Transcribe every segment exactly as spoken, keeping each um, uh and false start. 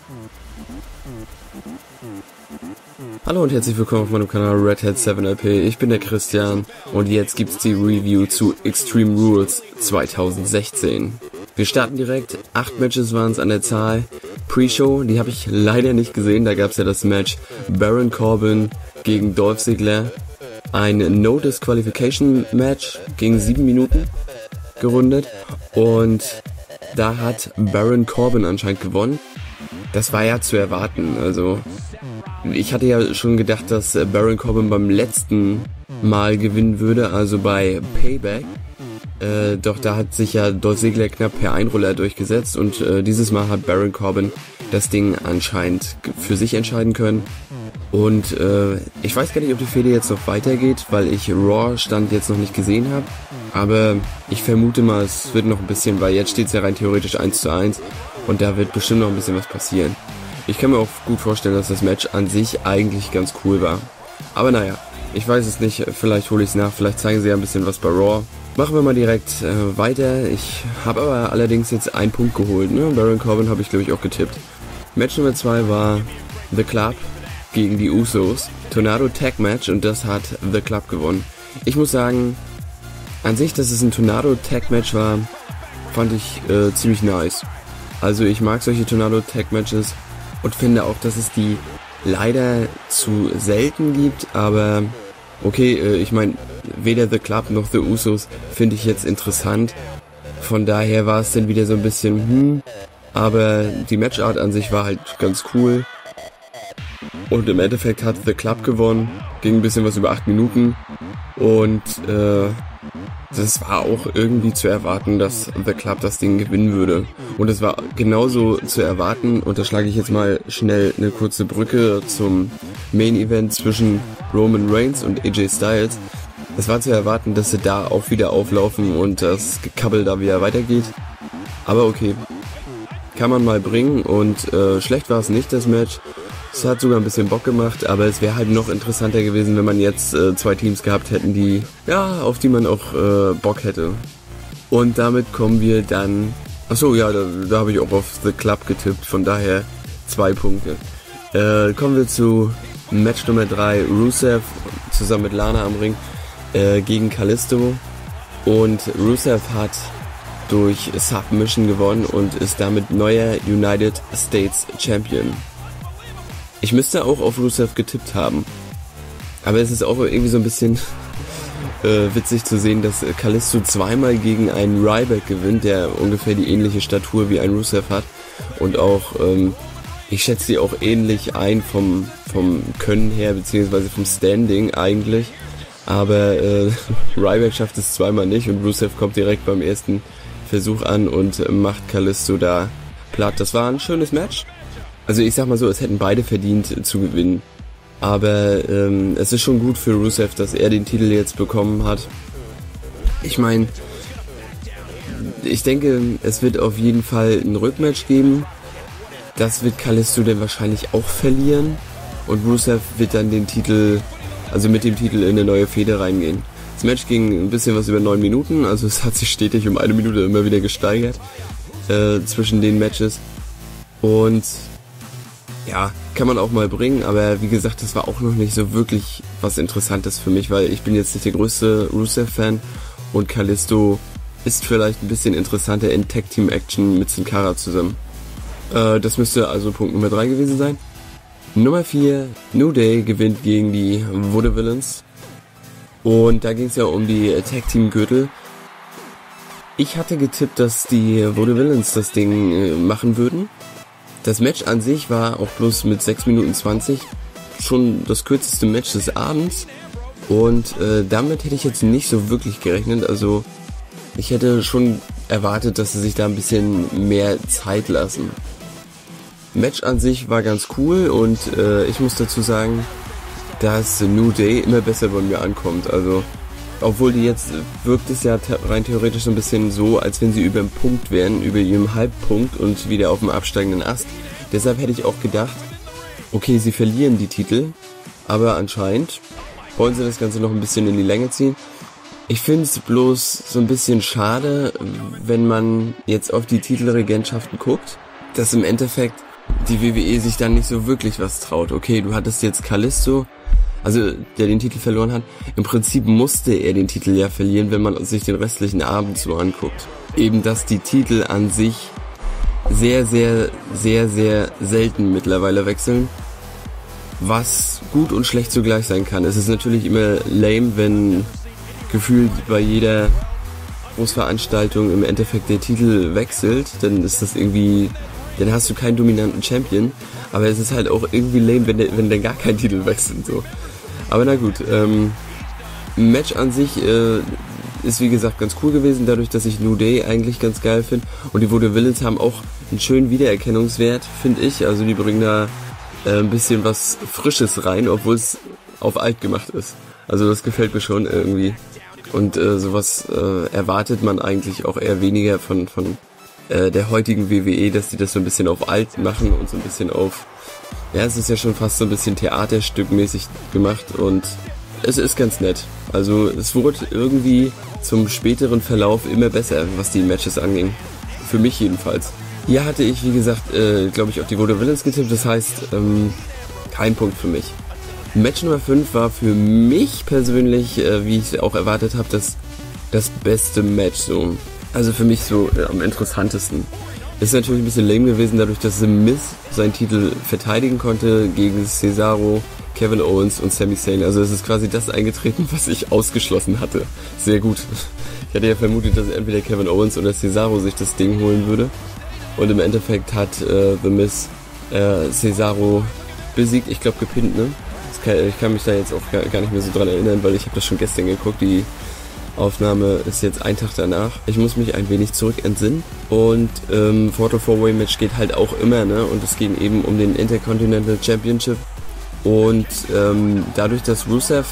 Hallo und herzlich willkommen auf meinem Kanal Red Hat seven L P. Ich bin der Christian und jetzt gibt's die Review zu Extreme Rules zwanzig sechzehn. Wir starten direkt, acht Matches waren es an der Zahl. Pre-Show, die habe ich leider nicht gesehen, da gab's ja das Match Baron Corbin gegen Dolph Ziggler. Ein No-Disqualification-Match gegen sieben Minuten gerundet und da hat Baron Corbin anscheinend gewonnen. Das war ja zu erwarten, also ich hatte ja schon gedacht, dass Baron Corbin beim letzten Mal gewinnen würde, also bei Payback. Äh, doch da hat sich ja Dolph Ziggler knapp per Einroller durchgesetzt und äh, dieses Mal hat Baron Corbin das Ding anscheinend für sich entscheiden können. Und äh, ich weiß gar nicht, ob die Fehde jetzt noch weitergeht, weil ich Raw-Stand jetzt noch nicht gesehen habe. Aber ich vermute mal, es wird noch ein bisschen, weil jetzt steht es ja rein theoretisch eins zu eins und da wird bestimmt noch ein bisschen was passieren. Ich kann mir auch gut vorstellen, dass das Match an sich eigentlich ganz cool war. Aber naja, ich weiß es nicht, vielleicht hole ich es nach, vielleicht zeigen sie ja ein bisschen was bei Raw. Machen wir mal direkt äh, weiter. Ich habe aber allerdings jetzt einen Punkt geholt, ne? Baron Corbin habe ich glaube ich auch getippt. Match Nummer zwei war The Club gegen die Usos. Tornado Tag Match und das hat The Club gewonnen. Ich muss sagen, an sich, dass es ein Tornado Tag Match war, fand ich äh, ziemlich nice. Also ich mag solche Tornado Tag Matches und finde auch, dass es die leider zu selten gibt, aber okay, äh, ich meine, weder The Club noch The Usos finde ich jetzt interessant. Von daher war es dann wieder so ein bisschen, hm, aber die Matchart an sich war halt ganz cool. Und im Endeffekt hat The Club gewonnen, ging ein bisschen was über acht Minuten und äh, das war auch irgendwie zu erwarten, dass The Club das Ding gewinnen würde. Und es war genauso zu erwarten, und da schlage ich jetzt mal schnell eine kurze Brücke zum Main Event zwischen Roman Reigns und A J Styles. Es war zu erwarten, dass sie da auch wieder auflaufen und das Gekabbel da wieder weitergeht. Aber okay, kann man mal bringen und äh, schlecht war es nicht, das Match. Es hat sogar ein bisschen Bock gemacht, aber es wäre halt noch interessanter gewesen, wenn man jetzt äh, zwei Teams gehabt hätten, die, ja, auf die man auch äh, Bock hätte. Und damit kommen wir dann, achso, ja, da, da habe ich auch auf The Club getippt, von daher zwei Punkte. Äh, kommen wir zu Match Nummer drei, Rusev zusammen mit Lana am Ring äh, gegen Kalisto. Und Rusev hat durch Submission gewonnen und ist damit neuer United States Champion. Ich müsste auch auf Rusev getippt haben, aber es ist auch irgendwie so ein bisschen äh, witzig zu sehen, dass Kalisto zweimal gegen einen Ryback gewinnt, der ungefähr die ähnliche Statur wie ein Rusev hat und auch, ähm, ich schätze die auch ähnlich ein vom, vom Können her, beziehungsweise vom Standing eigentlich, aber äh, Ryback schafft es zweimal nicht und Rusev kommt direkt beim ersten Versuch an und macht Kalisto da platt. Das war ein schönes Match. Also ich sag mal so, es hätten beide verdient zu gewinnen. Aber ähm, es ist schon gut für Rusev, dass er den Titel jetzt bekommen hat. Ich meine, ich denke, es wird auf jeden Fall ein Rückmatch geben. Das wird Kalisto dann wahrscheinlich auch verlieren. Und Rusev wird dann den Titel, also mit dem Titel in eine neue Fehde reingehen. Das Match ging ein bisschen was über neun Minuten, also es hat sich stetig um eine Minute immer wieder gesteigert äh, zwischen den Matches. Und ja, kann man auch mal bringen, aber wie gesagt, das war auch noch nicht so wirklich was Interessantes für mich, weil ich bin jetzt nicht der größte Rusev-Fan und Kalisto ist vielleicht ein bisschen interessanter in Tag-Team-Action mit Sin Cara zusammen. Äh, das müsste also Punkt Nummer drei gewesen sein. Nummer vier, New Day gewinnt gegen die Vaudevillains und da ging es ja um die Tag-Team-Gürtel. Ich hatte getippt, dass die Vaudevillains das Ding äh, machen würden. Das Match an sich war auch bloß mit sechs Minuten zwanzig schon das kürzeste Match des Abends und äh, damit hätte ich jetzt nicht so wirklich gerechnet. Also ich hätte schon erwartet, dass sie sich da ein bisschen mehr Zeit lassen. Match an sich war ganz cool und äh, ich muss dazu sagen, dass New Day immer besser bei mir ankommt. Also obwohl die jetzt wirkt es ja rein theoretisch so ein bisschen so, als wenn sie über dem Punkt wären, über ihrem Halbpunkt und wieder auf dem absteigenden Ast. Deshalb hätte ich auch gedacht, okay, sie verlieren die Titel, aber anscheinend wollen sie das Ganze noch ein bisschen in die Länge ziehen. Ich finde es bloß so ein bisschen schade, wenn man jetzt auf die Titelregentschaften guckt, dass im Endeffekt die W W E sich dann nicht so wirklich was traut. Okay, du hattest jetzt Kalisto, also der den Titel verloren hat. Im Prinzip musste er den Titel ja verlieren, wenn man sich den restlichen Abend so anguckt. Eben, dass die Titel an sich sehr, sehr, sehr, sehr selten mittlerweile wechseln. Was gut und schlecht zugleich sein kann. Es ist natürlich immer lame, wenn gefühlt bei jeder Großveranstaltung im Endeffekt der Titel wechselt. Dann ist das irgendwie, dann hast du keinen dominanten Champion. Aber es ist halt auch irgendwie lame, wenn der, wenn der gar kein Titel wechselt. So. Aber na gut, ähm, Match an sich äh, ist wie gesagt ganz cool gewesen, dadurch, dass ich New Day eigentlich ganz geil finde. Und die Vaudevillains haben auch einen schönen Wiedererkennungswert, finde ich. Also die bringen da äh, ein bisschen was Frisches rein, obwohl es auf alt gemacht ist. Also das gefällt mir schon irgendwie. Und äh, sowas äh, erwartet man eigentlich auch eher weniger von von äh, der heutigen W W E, dass die das so ein bisschen auf alt machen und so ein bisschen auf, ja, es ist ja schon fast so ein bisschen theaterstückmäßig gemacht und es ist ganz nett. Also es wurde irgendwie zum späteren Verlauf immer besser, was die Matches anging. Für mich jedenfalls. Hier hatte ich, wie gesagt, äh, glaube ich, auf die Vaudevillains getippt, das heißt, ähm, kein Punkt für mich. Match Nummer fünf war für mich persönlich, äh, wie ich auch erwartet habe, das, das beste Match. So. Also für mich so äh, am interessantesten. Ist natürlich ein bisschen lame gewesen, dadurch, dass The Miz seinen Titel verteidigen konnte gegen Cesaro, Kevin Owens und Sami Zayn. Also es ist quasi das eingetreten, was ich ausgeschlossen hatte. Sehr gut. Ich hatte ja vermutet, dass entweder Kevin Owens oder Cesaro sich das Ding holen würde. Und im Endeffekt hat äh, The Miz äh, Cesaro besiegt, ich glaube gepinnt, ne? Ich kann mich da jetzt auch gar nicht mehr so dran erinnern, weil ich habe das schon gestern geguckt. Die Aufnahme ist jetzt ein Tag danach. Ich muss mich ein wenig zurück entsinnen. Und ähm, Fatal Four-Way Match geht halt auch immer, ne? Und es geht eben um den Intercontinental Championship. Und ähm, dadurch, dass Rusev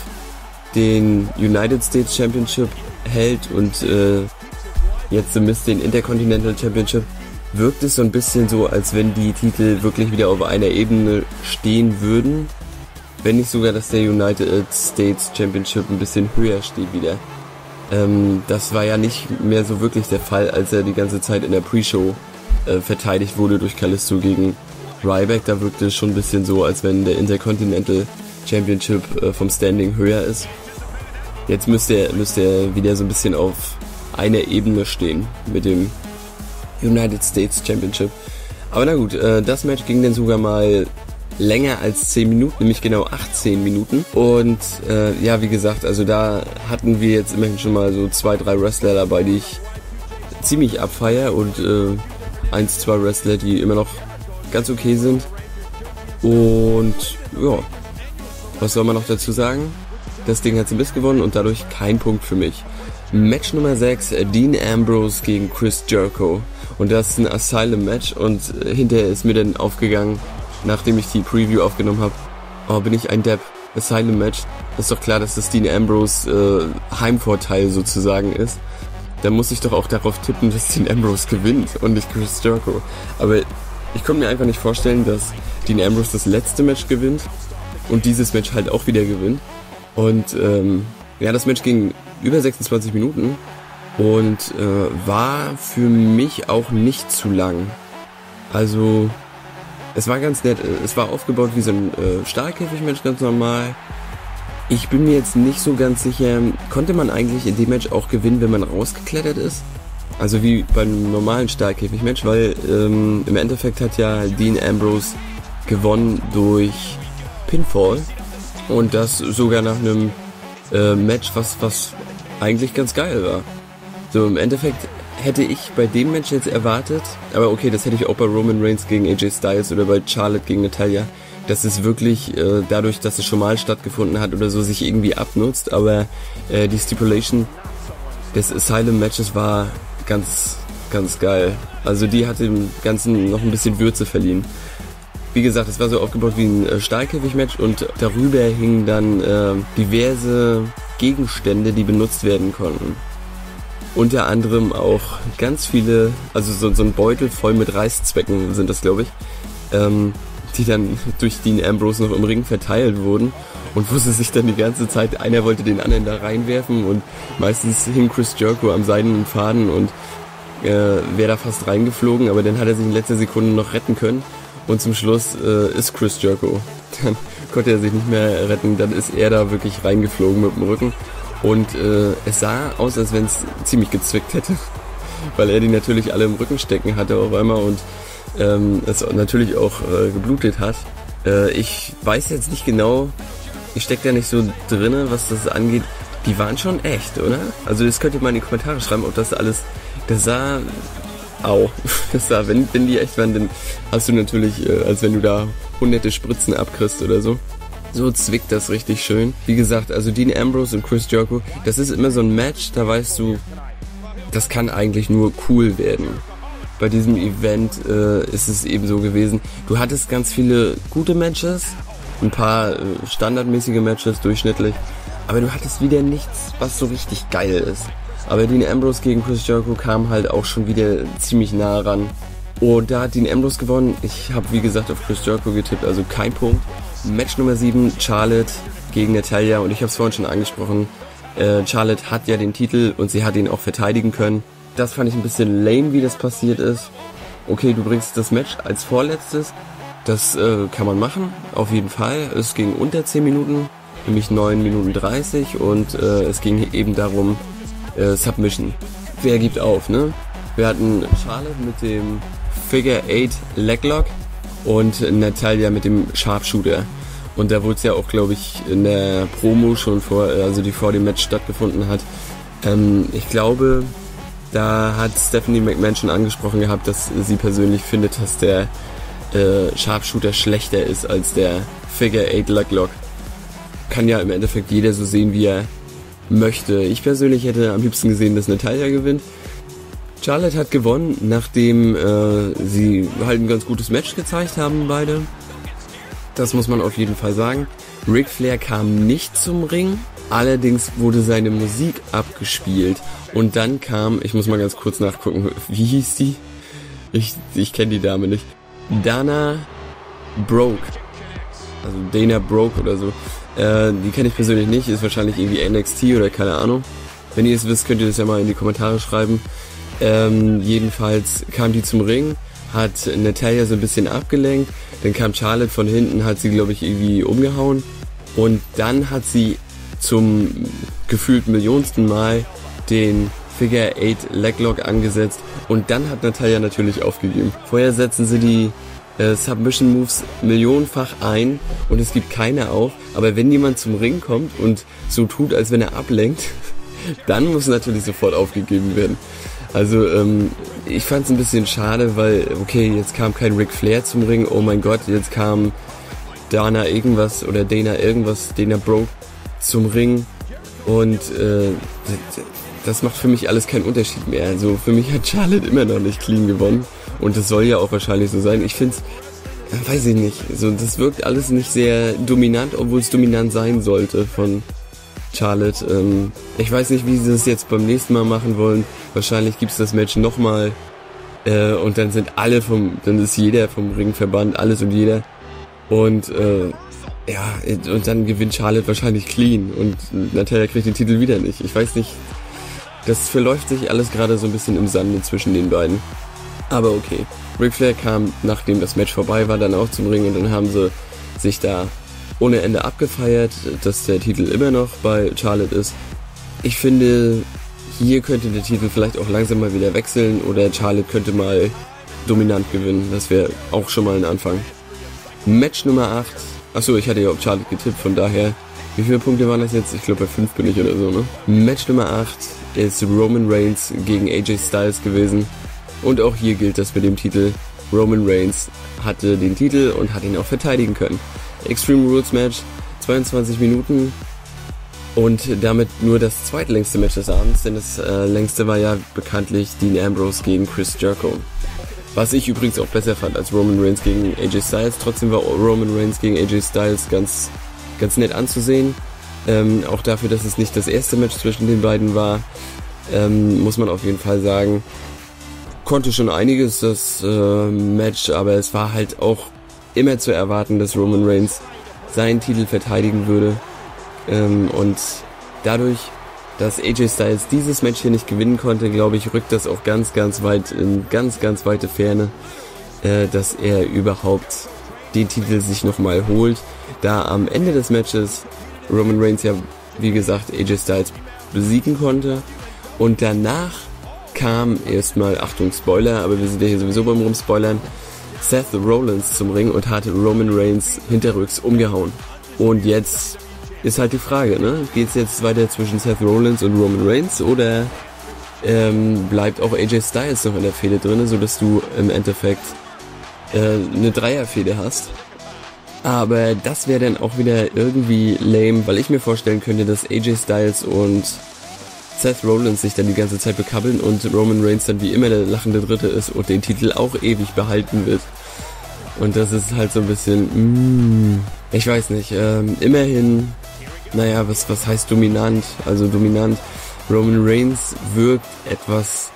den United States Championship hält und äh, jetzt The Miz den Intercontinental Championship, wirkt es so ein bisschen so, als wenn die Titel wirklich wieder auf einer Ebene stehen würden. Wenn nicht sogar, dass der United States Championship ein bisschen höher steht wieder. Ähm, das war ja nicht mehr so wirklich der Fall, als er die ganze Zeit in der Pre-Show äh, verteidigt wurde durch Kalisto gegen Ryback. Da wirkte es schon ein bisschen so, als wenn der Intercontinental Championship äh, vom Standing höher ist. Jetzt müsste er, müsste er wieder so ein bisschen auf einer Ebene stehen mit dem United States Championship. Aber na gut, äh, das Match ging dann sogar mal länger als zehn Minuten, nämlich genau achtzehn Minuten. Und äh, ja, wie gesagt, also da hatten wir jetzt immerhin schon mal so zwei, drei Wrestler dabei, die ich ziemlich abfeiere und äh, eins, zwei Wrestler, die immer noch ganz okay sind. Und ja, was soll man noch dazu sagen? Das Ding hat The Miz gewonnen und dadurch kein Punkt für mich. Match Nummer sechs, Dean Ambrose gegen Chris Jericho. Und das ist ein Asylum-Match und hinterher ist mir dann aufgegangen, nachdem ich die Preview aufgenommen habe, oh, bin ich ein Depp. Asylum-Match. Ist doch klar, dass das Dean Ambrose äh, Heimvorteil sozusagen ist. Dann muss ich doch auch darauf tippen, dass Dean Ambrose gewinnt und nicht Chris Jericho. Aber ich konnte mir einfach nicht vorstellen, dass Dean Ambrose das letzte Match gewinnt und dieses Match halt auch wieder gewinnt. Und ähm, ja, das Match ging über sechsundzwanzig Minuten und äh, war für mich auch nicht zu lang. Also es war ganz nett. Es war aufgebaut wie so ein äh, Stahlkäfig-Match, ganz normal. Ich bin mir jetzt nicht so ganz sicher, konnte man eigentlich in dem Match auch gewinnen, wenn man rausgeklettert ist? Also wie beim normalen Stahlkäfig-Match, weil ähm, im Endeffekt hat ja Dean Ambrose gewonnen durch Pinfall und das sogar nach einem äh, Match, was, was eigentlich ganz geil war. So im Endeffekt hätte ich bei dem Match jetzt erwartet, aber okay, das hätte ich auch bei Roman Reigns gegen A J Styles oder bei Charlotte gegen Natalya, dass es wirklich äh, dadurch, dass es schon mal stattgefunden hat oder so, sich irgendwie abnutzt, aber äh, die Stipulation des Asylum Matches war ganz, ganz geil. Also die hat dem Ganzen noch ein bisschen Würze verliehen. Wie gesagt, es war so aufgebaut wie ein äh, Stahlkäfig-Match und darüber hingen dann äh, diverse Gegenstände, die benutzt werden konnten. Unter anderem auch ganz viele, also so, so ein Beutel voll mit Reißzwecken sind das, glaube ich, ähm, die dann durch Dean Ambrose noch im Ring verteilt wurden und wo sie sich dann die ganze Zeit, einer wollte den anderen da reinwerfen und meistens hing Chris Jericho am seidenen Faden und äh, wäre da fast reingeflogen, aber dann hat er sich in letzter Sekunde noch retten können und zum Schluss äh, ist Chris Jericho. Dann konnte er sich nicht mehr retten, dann ist er da wirklich reingeflogen mit dem Rücken und äh, es sah aus, als wenn es ziemlich gezwickt hätte, weil er die natürlich alle im Rücken stecken hatte auf einmal und ähm, es natürlich auch äh, geblutet hat. Äh, ich weiß jetzt nicht genau, ich stecke da nicht so drinne, was das angeht. Die waren schon echt, oder? Also das könnt ihr mal in die Kommentare schreiben, ob das alles, das sah, au, das sah, wenn, wenn die echt waren, dann hast du natürlich, äh, als wenn du da hunderte Spritzen abkriegst oder so. So zwickt das richtig schön. Wie gesagt, also Dean Ambrose und Chris Jericho, das ist immer so ein Match, da weißt du, das kann eigentlich nur cool werden. Bei diesem Event äh, ist es eben so gewesen, du hattest ganz viele gute Matches, ein paar äh, standardmäßige Matches, durchschnittlich, aber du hattest wieder nichts, was so richtig geil ist. Aber Dean Ambrose gegen Chris Jericho kam halt auch schon wieder ziemlich nah ran. Und da hat Dean Ambrose gewonnen. Ich habe wie gesagt auf Chris Jericho getippt, also kein Punkt. Match Nummer sieben, Charlotte gegen Natalya. Und ich habe es vorhin schon angesprochen, äh, Charlotte hat ja den Titel und sie hat ihn auch verteidigen können. Das fand ich ein bisschen lame, wie das passiert ist. Okay, du bringst das Match als vorletztes. Das äh, kann man machen, auf jeden Fall. Es ging unter zehn Minuten, nämlich neun Minuten dreißig und äh, es ging eben darum, äh, Submission. Wer gibt auf, ne? Wir hatten Charlotte mit dem Figure eight Leglock und Natalya mit dem Sharpshooter. Und da wurde es ja auch, glaube ich, in der Promo schon vor, also die vor dem Match stattgefunden hat. Ähm, ich glaube, da hat Stephanie McMahon schon angesprochen gehabt, dass sie persönlich findet, dass der äh, Sharpshooter schlechter ist als der Figure eight Leglock. Kann ja im Endeffekt jeder so sehen, wie er möchte. Ich persönlich hätte am liebsten gesehen, dass Natalya gewinnt. Charlotte hat gewonnen, nachdem äh, sie halt ein ganz gutes Match gezeigt haben, beide. Das muss man auf jeden Fall sagen. Ric Flair kam nicht zum Ring, allerdings wurde seine Musik abgespielt. Und dann kam, ich muss mal ganz kurz nachgucken, wie hieß die? Ich, ich kenne die Dame nicht. Dana Brooke. Also Dana Brooke oder so. Äh, die kenne ich persönlich nicht, ist wahrscheinlich irgendwie N X T oder keine Ahnung. Wenn ihr es wisst, könnt ihr das ja mal in die Kommentare schreiben. Ähm, jedenfalls kam die zum Ring, hat Natalya so ein bisschen abgelenkt, dann kam Charlotte von hinten, hat sie glaube ich irgendwie umgehauen und dann hat sie zum gefühlt millionsten Mal den Figure eight Leglock angesetzt und dann hat Natalya natürlich aufgegeben. Vorher setzen sie die äh, Submission Moves millionenfach ein und es gibt keine auf, aber wenn jemand zum Ring kommt und so tut, als wenn er ablenkt, dann muss natürlich sofort aufgegeben werden. Also ähm, ich fand es ein bisschen schade, weil, okay, jetzt kam kein Ric Flair zum Ring, oh mein Gott, jetzt kam Dana irgendwas oder Dana irgendwas, Dana Brooke zum Ring und äh, das macht für mich alles keinen Unterschied mehr. Also für mich hat Charlotte immer noch nicht clean gewonnen und das soll ja auch wahrscheinlich so sein. Ich finde es, weiß ich nicht, so, das wirkt alles nicht sehr dominant, obwohl es dominant sein sollte von Charlotte. Ähm, ich weiß nicht, wie sie das jetzt beim nächsten Mal machen wollen. Wahrscheinlich gibt's das Match nochmal äh, und dann sind alle vom, dann ist jeder vom Ring verbannt, alles und jeder. Und äh, ja, und dann gewinnt Charlotte wahrscheinlich clean und Natalya kriegt den Titel wieder nicht. Ich weiß nicht, das verläuft sich alles gerade so ein bisschen im Sande zwischen den beiden. Aber okay. Ric Flair kam, nachdem das Match vorbei war, dann auch zum Ring und dann haben sie sich da ohne Ende abgefeiert, dass der Titel immer noch bei Charlotte ist. Ich finde, hier könnte der Titel vielleicht auch langsam mal wieder wechseln oder Charlotte könnte mal dominant gewinnen. Das wäre auch schon mal ein Anfang. Match Nummer acht. Achso, ich hatte ja auf Charlotte getippt, von daher. Wie viele Punkte waren das jetzt? Ich glaube bei fünf bin ich oder so, ne? Match Nummer acht ist Roman Reigns gegen A J Styles gewesen. Und auch hier gilt das mit dem Titel. Roman Reigns hatte den Titel und hat ihn auch verteidigen können. Extreme Rules Match, zweiundzwanzig Minuten und damit nur das zweitlängste Match des Abends, denn das äh, längste war ja bekanntlich Dean Ambrose gegen Chris Jericho. Was ich übrigens auch besser fand als Roman Reigns gegen A J Styles. Trotzdem war Roman Reigns gegen A J Styles ganz, ganz nett anzusehen. Ähm, auch dafür, dass es nicht das erste Match zwischen den beiden war, ähm, muss man auf jeden Fall sagen, konnte schon einiges das äh, Match, aber es war halt auch immer zu erwarten, dass Roman Reigns seinen Titel verteidigen würde. Ähm, und dadurch, dass A J Styles dieses Match hier nicht gewinnen konnte, glaube ich, rückt das auch ganz, ganz weit in ganz, ganz weite Ferne. äh, dass er überhaupt den Titel sich nochmal holt, da am Ende des Matches Roman Reigns ja, wie gesagt, A J Styles besiegen konnte und danach kam erstmal, Achtung Spoiler, aber wir sind ja hier sowieso beim Rumspoilern, Seth Rollins zum Ring und hat Roman Reigns hinterrücks umgehauen. Und jetzt ist halt die Frage, ne? Geht's jetzt weiter zwischen Seth Rollins und Roman Reigns oder ähm, bleibt auch A J Styles noch in der Fehde drin, sodass du im Endeffekt äh, eine Dreierfehde hast? Aber das wäre dann auch wieder irgendwie lame, weil ich mir vorstellen könnte, dass A J Styles und Seth Rollins sich dann die ganze Zeit bekabbeln und Roman Reigns dann wie immer der lachende Dritte ist und den Titel auch ewig behalten wird. Und das ist halt so ein bisschen, mm, ich weiß nicht, ähm, immerhin, naja, was, was heißt dominant? Also dominant, Roman Reigns wirkt etwas,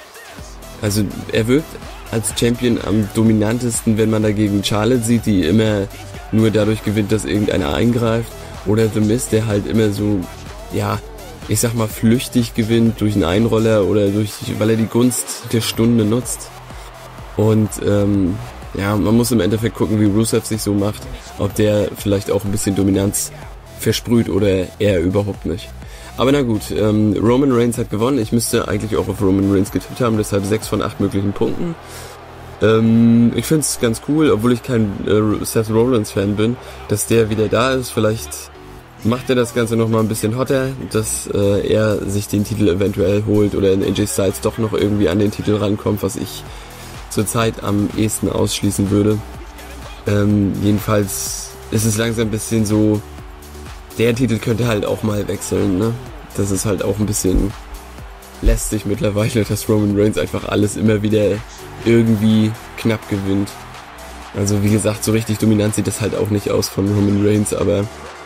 also er wirkt als Champion am dominantesten, wenn man dagegen Charlotte sieht, die immer nur dadurch gewinnt, dass irgendeiner eingreift, oder The Miz, der halt immer so, ja, ich sag mal flüchtig gewinnt durch einen Einroller oder durch, weil er die Gunst der Stunde nutzt. Und ähm, ja, man muss im Endeffekt gucken, wie Rusev sich so macht, ob der vielleicht auch ein bisschen Dominanz versprüht oder er überhaupt nicht. Aber na gut, ähm, Roman Reigns hat gewonnen. Ich müsste eigentlich auch auf Roman Reigns getippt haben, deshalb sechs von acht möglichen Punkten. Ähm, ich find's ganz cool, obwohl ich kein äh, Seth Rollins Fan bin, dass der wieder da ist. Vielleicht macht er das Ganze nochmal ein bisschen hotter, dass äh, er sich den Titel eventuell holt oder in A J Styles doch noch irgendwie an den Titel rankommt, was ich zurzeit am ehesten ausschließen würde. Ähm, jedenfalls ist es langsam ein bisschen so, der Titel könnte halt auch mal wechseln, ne? Das ist halt auch ein bisschen lästig mittlerweile, dass Roman Reigns einfach alles immer wieder irgendwie knapp gewinnt. Also wie gesagt, so richtig dominant sieht das halt auch nicht aus von Roman Reigns, aber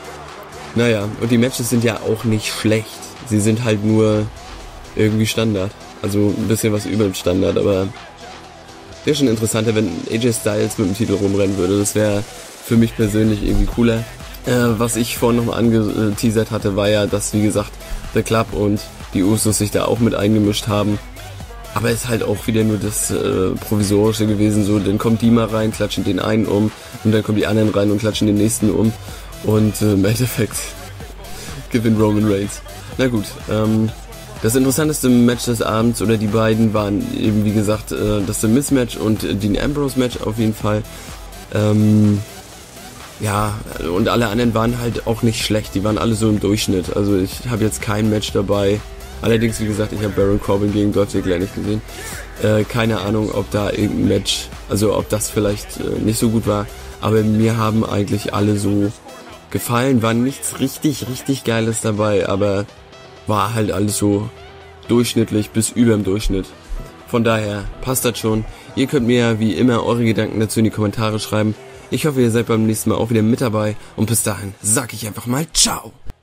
naja, und die Matches sind ja auch nicht schlecht. Sie sind halt nur irgendwie Standard. Also ein bisschen was über dem Standard, aber wäre schon interessanter, wenn A J Styles mit dem Titel rumrennen würde. Das wäre für mich persönlich irgendwie cooler. Äh, was ich vorhin noch mal angeteasert hatte, war ja, dass, wie gesagt, The Club und die Usos sich da auch mit eingemischt haben. Aber es ist halt auch wieder nur das äh, Provisorische gewesen. So, dann kommt die mal rein, klatschen den einen um und dann kommen die anderen rein und klatschen den nächsten um. Und äh, im Endeffekt gewinnt Roman Reigns. Na gut, ähm, das interessanteste Match des Abends oder die beiden waren eben, wie gesagt, äh, das The Miz Match und äh, Dean Ambrose Match auf jeden Fall. Ähm, ja, und alle anderen waren halt auch nicht schlecht, die waren alle so im Durchschnitt. Also ich habe jetzt kein Match dabei. Allerdings, wie gesagt, ich habe Baron Corbin gegen Dolph Ziggler nicht gesehen. Äh, keine Ahnung, ob da irgendein Match, also ob das vielleicht äh, nicht so gut war. Aber mir haben eigentlich alle so gefallen, war nichts richtig, richtig Geiles dabei, aber war halt alles so durchschnittlich bis überm Durchschnitt. Von daher passt das schon. Ihr könnt mir wie immer eure Gedanken dazu in die Kommentare schreiben. Ich hoffe, ihr seid beim nächsten Mal auch wieder mit dabei und bis dahin sag ich einfach mal ciao.